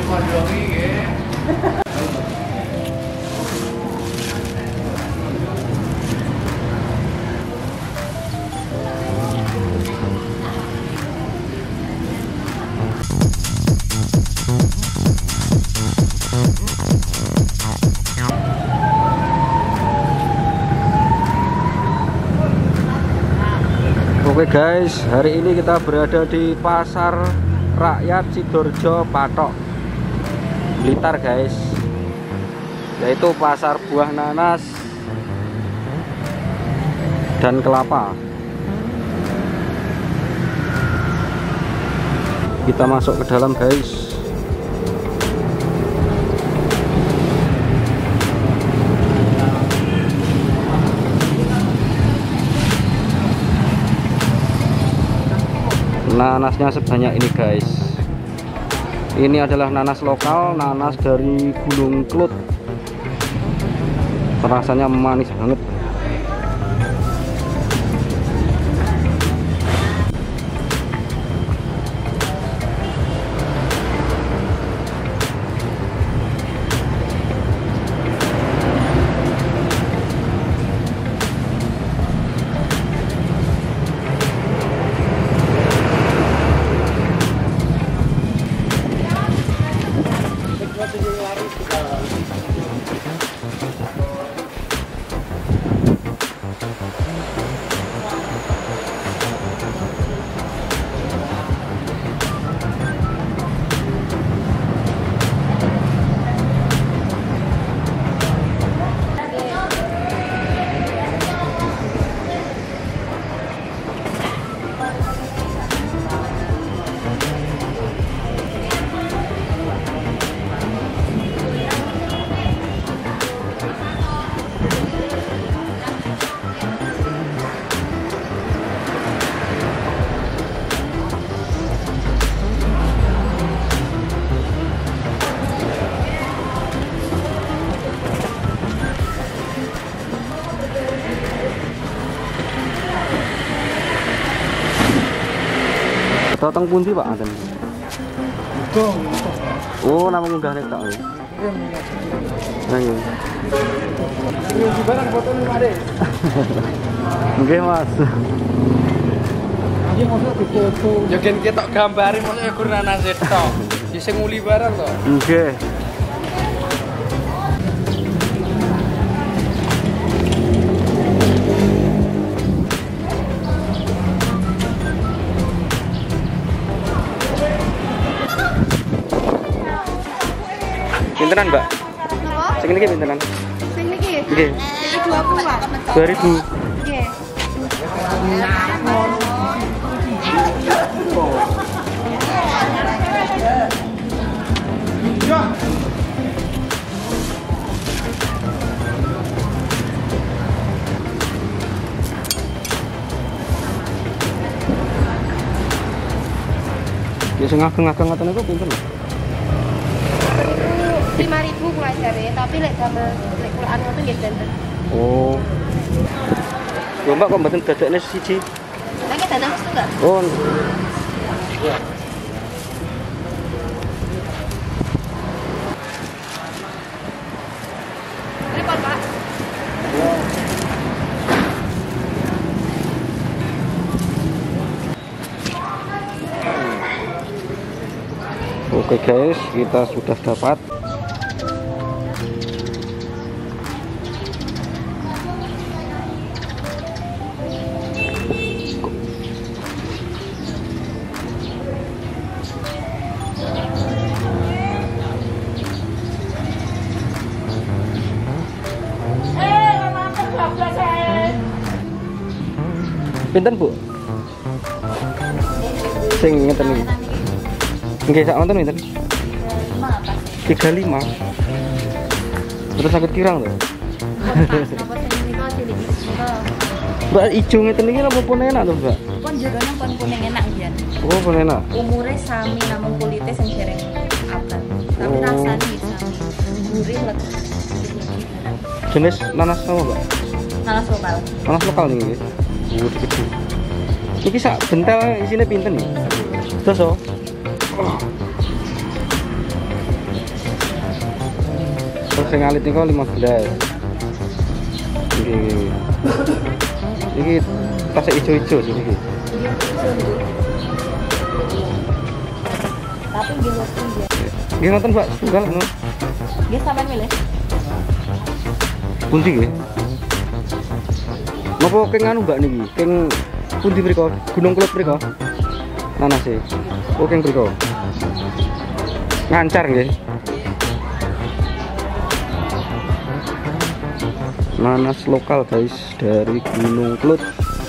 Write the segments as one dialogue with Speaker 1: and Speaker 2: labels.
Speaker 1: Oke guys, hari ini kita berada di Pasar Rakyat Sidoarjo Patok, Blitar guys, yaitu pasar buah nanas dan kelapa. Kita masuk ke dalam guys. Nanasnya sebanyak ini guys. Ini adalah nanas lokal, nanas dari Gunung Klut. Rasanya manis banget. Totong pundi Pak Aden? Oh, nama munggah nek tok. Ayo. Yo barang foto ning Ade. Nggih, Mas. Iki mosok difoto. Ya gen ketok gambare mosok gur nanas tok. Sing nguli barang to. Nggih. Pintenan, Mbak? Apa? Sing niki pintenan?
Speaker 2: Sing niki?
Speaker 1: Nggih.
Speaker 2: Iki 20, Pak.
Speaker 1: 2000.
Speaker 2: Nggih.
Speaker 1: Ya sing ageng-ageng ngoten niku pinten?
Speaker 2: 5.000 kula jare, tapi lek damel lek Quran ngoten nggih danten.
Speaker 1: Oh. Lho Mbak kok mboten dadekne siji?
Speaker 2: Lek danten mesti enggak?
Speaker 1: Oh.
Speaker 2: Repot, Pak.
Speaker 1: Oke guys, kita sudah dapat. Pinten Bu? Sing ngeten iki. Nggih sak wonten pinten? 35. Terus sakit kirang lho. Mbak ijo ngeten iki napa pun enak to, Mbak?
Speaker 2: Pun jerone pun kuning enak njen.
Speaker 1: Oh, pun enak.
Speaker 2: Umure sami namung kulite sing dereng abang. Tapi rasane bisa gurih legi.
Speaker 1: Jenis nanas apa, Mbak?
Speaker 2: Nanas lokal.
Speaker 1: Nanas lokal nih. Gede. Iki sak bentel isine pinten nih? Terus oh. sing alit niku 15. Iki tas ijo-ijo sih iki.
Speaker 2: Tapi nggih ngoten ya.
Speaker 1: Nggih ngoten Mbak, tunggal ngono.
Speaker 2: Nggih sampean milih.
Speaker 1: Pundi nggih? Napa keng anu Mbak niki? Keng pundi mriko? Gunung Kelut mriko? Nanase. Oh keng mriko. Ngancar nggih. Nanas lokal guys dari Gunung Kelut.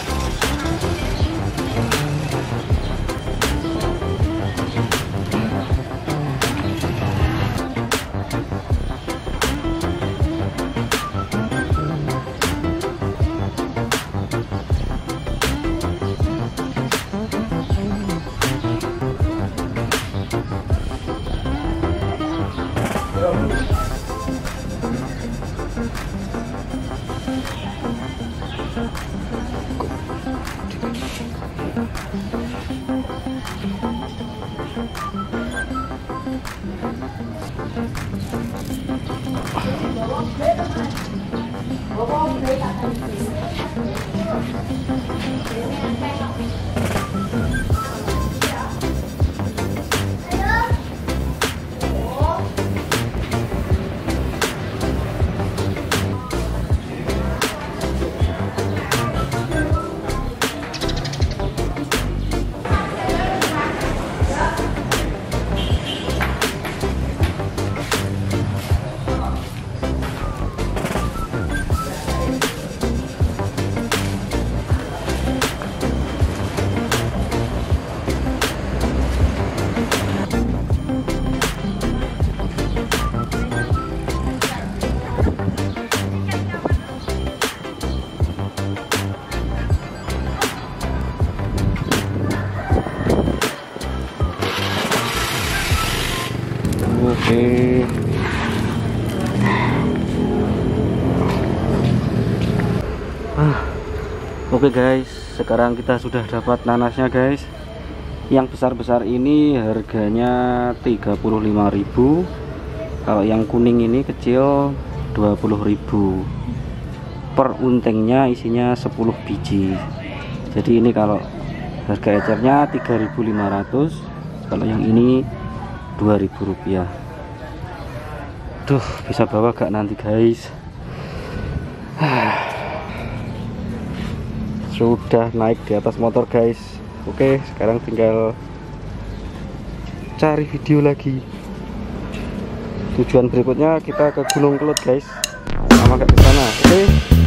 Speaker 1: Oke guys, sekarang kita sudah dapat nanasnya guys. Yang besar-besar ini harganya 35.000. Kalau yang kuning ini kecil 20.000. Per untengnya isinya 10 biji. Jadi ini kalau harga ecernya 3.500. Kalau yang ini 2.000 rupiah. Duh, bisa bawa gak nanti guys? Sudah naik di atas motor guys. Oke, sekarang tinggal cari video lagi. Tujuan berikutnya kita ke Gunung Kelut guys. Sama kayak ke sana. Oke.